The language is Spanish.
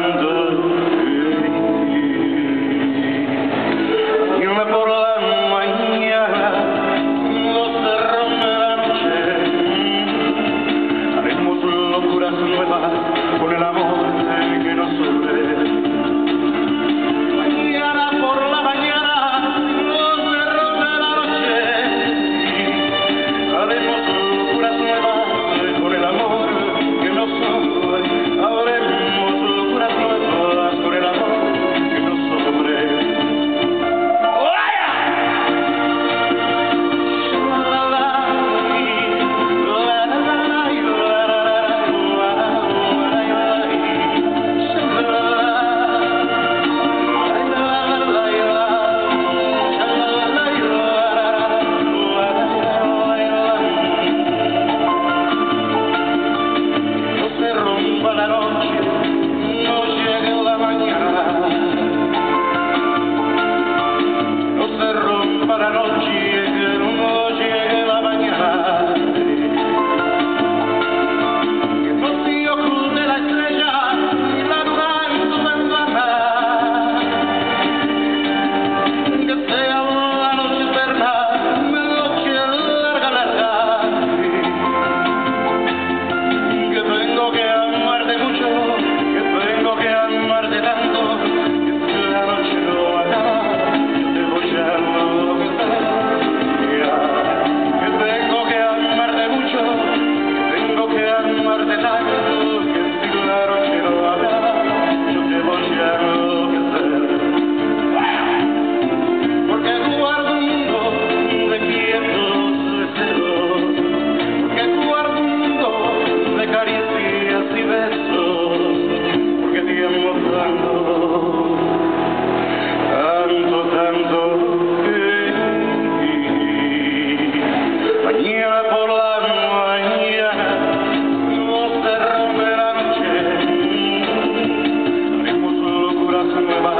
con el amor que nos une. Mañana por la mañana, los cerros de la noche, haremos locuras nuevas con el amor que nos une. Haremos locuras nuevas con el amor que nos une. La noche, no llegue la mañana, no se rompa la noche, que no llegue la mañana, que no se oculte la estrella y la luna en su ventana, que sea una noche eterna, una noche larga, larga, que tengo que amarte mucho, que tengo que amarte tanto, que esta noche no acaba, yo te voy a enloquecer. Que tengo que amarte mucho, que tengo que amarte tanto, que si la noche no acaba, yo te voy a enloquecer. Porque guardo un mundo de quietos deseos, porque guardo un mundo de caricias y besos, porque te amo tanto, mañana por la mañana, no se rompe la noche, haremos locuras nuevas